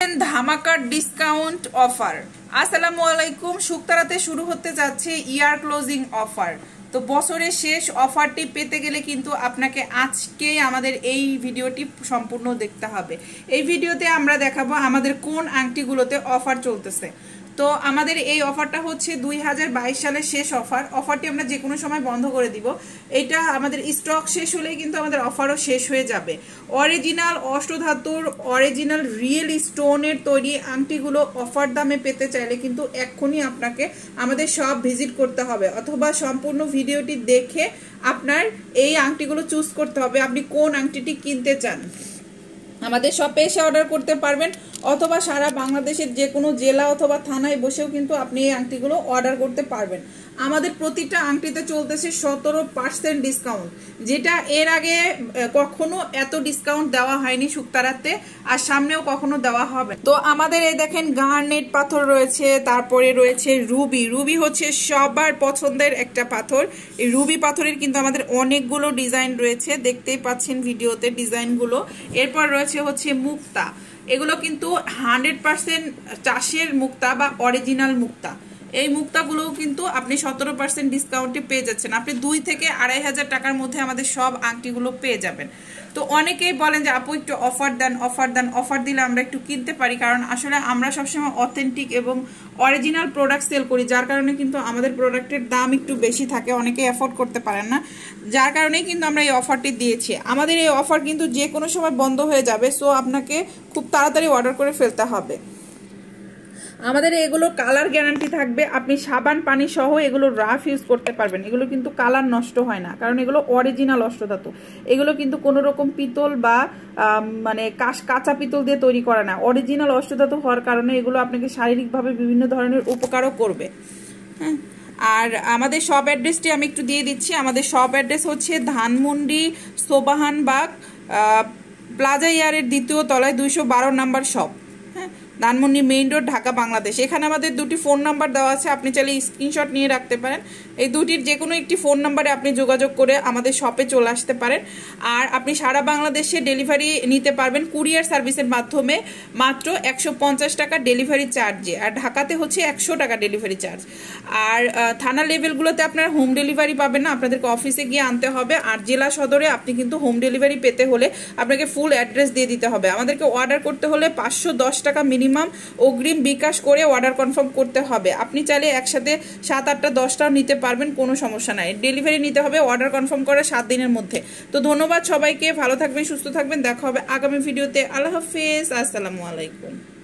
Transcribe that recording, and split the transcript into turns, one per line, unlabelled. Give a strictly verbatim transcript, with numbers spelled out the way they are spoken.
দেখছেন ধামাকার discount offer. আসসালামু আলাইকুম। শুক্তারাতে শুরু হতে যাচ্ছে ইয়ার ক্লোজিং অফার। তো বছরের শেষ অফারটি পেতে গেলে কিন্তু আপনাকে আজকে আমাদের এই ভিডিওটি সম্পূর্ণ দেখতে হবে। এই ভিডিওতে আমরা দেখাবো আমাদের কোন আংটিগুলোতে অফার চলতেছে। তো আমাদের এই অফারটা হচ্ছে দুই হাজার বাইশ সালের শেষ অফার। অফারটি আমরা যে কোনো সময় বন্ধ করে দিব। এটা আমাদের স্টক শেষ হলেই কিন্তু আমাদের অফারও শেষ হয়ে যাবে। অরিজিনাল অষ্টধাতুর অরিজিনাল রিয়েল স্টোনের তৈরি আংটিগুলো অফার দামে পেতে চাইলে কিন্তু এক্ষুনি আপনাকে আমাদের শপ ভিজিট করতে হবে, অথবা সম্পূর্ণ ভিডিওটি দেখে আপনার এই আংটিগুলো চুজ করতে হবে আপনি কোন আংটিটি কিনতে চান। আমাদের শপে এসে অর্ডার করতে পারবেন, অথবা সারা বাংলাদেশের যে কোনো জেলা অথবা থানায় বসেও কিন্তু আপনি এই আংটিগুলো অর্ডার করতে পারবেন। আমাদের প্রতিটা আংটিতে চলতেছে সতেরো পার্সেন্ট ডিসকাউন্ট, যেটা এর আগে কখনো এত ডিসকাউন্ট দেওয়া হয়নি শুক্তারাতে, আর সামনেও কখনো দেওয়া হবে। তো আমাদের এই দেখেন গার্নেট পাথর রয়েছে, তারপরে রয়েছে রুবি। রুবি হচ্ছে সবার পছন্দের একটা পাথর। এই রুবি পাথরের কিন্তু আমাদের অনেকগুলো ডিজাইন রয়েছে, দেখতেই পাচ্ছেন ভিডিওতে ডিজাইনগুলো। এরপর রয়েছে হচ্ছে মুক্তা। এগুলো কিন্তু হান্ড্রেড পার্সেন্ট চাষের মুক্তা বা অরিজিনাল মুক্তা। এই মুক্তাগুলোও কিন্তু আপনি সতেরো পার্সেন্ট ডিসকাউন্টে পেয়ে যাচ্ছেন। আপনি দুই থেকে আড়াই হাজার টাকার মধ্যে আমাদের সব আংটিগুলো পেয়ে যাবেন। তো অনেকেই বলেন যে আপু একটু অফার দেন অফার দেন অফার দিলে আমরা একটু কিনতে পারি, কারণ আসলে আমরা সবসময় অথেন্টিক এবং অরিজিনাল প্রোডাক্ট সেল করি, যার কারণে কিন্তু আমাদের প্রোডাক্টের দাম একটু বেশি থাকে, অনেকেই অ্যাফোর্ড করতে পারেন না, যার কারণেই কিন্তু আমরা এই অফারটি দিয়েছি। আমাদের এই অফার কিন্তু যে কোনো সময় বন্ধ হয়ে যাবে, সো আপনাকে খুব তাড়াতাড়ি অর্ডার করে ফেলতে হবে। আমাদের এগুলো কালার গ্যারান্টি থাকবে, আপনি সাবান পানি সহ এগুলো রাফ ইউজ করতে পারবেন। এগুলো কিন্তু কালার নষ্ট হয় না, কারণ এগুলো অরিজিনাল অষ্টধাতু। এগুলো কিন্তু কোনো রকম পিতল বা মানে কাশ কাঁচা পিতল দিয়ে তৈরি করা না, অরিজিনাল অষ্টধাতু হওয়ার কারণে এগুলো আপনাকে শারীরিকভাবে বিভিন্ন ধরনের উপকারও করবে। হ্যাঁ, আর আমাদের শপ অ্যাড্রেসটি আমি একটু দিয়ে দিচ্ছি। আমাদের শপ অ্যাড্রেস হচ্ছে ধানমন্ডি সোবাহানবাগ প্লাজা ইয়ারের দ্বিতীয় তলায় দুইশো বারো নাম্বার শপ। হ্যাঁ, ধানমন্ডি মেইন রোড, ঢাকা, বাংলাদেশ। এখানে আমাদের দুটি ফোন নাম্বার দেওয়া আছে, আপনি চাইলে স্ক্রিনশট নিয়ে রাখতে পারেন। এই দুটির যে কোনো একটি ফোন নাম্বারে আপনি যোগাযোগ করে আমাদের শপে চলে আসতে পারেন। আর আপনি সারা বাংলাদেশে ডেলিভারি নিতে পারবেন কুরিয়ার সার্ভিসের মাধ্যমে, মাত্র একশো পঞ্চাশ টাকা ডেলিভারি চার্জে। আর ঢাকাতে হচ্ছে একশো টাকা ডেলিভারি চার্জ। আর থানা লেভেলগুলোতে আপনারা হোম ডেলিভারি পাবেন না, আপনাদেরকে অফিসে গিয়ে আনতে হবে। আর জেলা সদরে আপনি কিন্তু হোম ডেলিভারি পেতে হলে আপনাকে ফুল অ্যাড্রেস দিয়ে দিতে হবে। আমাদেরকে অর্ডার করতে হলে পাঁচশো দশ টাকা মিনিমাম অগ্রিম বিকাশ করে অর্ডার কনফার্ম করতে হবে। আপনি চাইলে একসাথে সাত আটটা দশটাও নিতে পারবেন, কোনো সমস্যা নাই। ডেলিভারি নিতে হবে অর্ডার কনফার্ম করার সাত দিনের মধ্যে। তো ধন্যবাদ সবাইকে, ভালো থাকবেন, সুস্থ থাকবেন। দেখা হবে আগামী ভিডিওতে। আল্লাহ হাফেজ, আসসালামু আলাইকুম।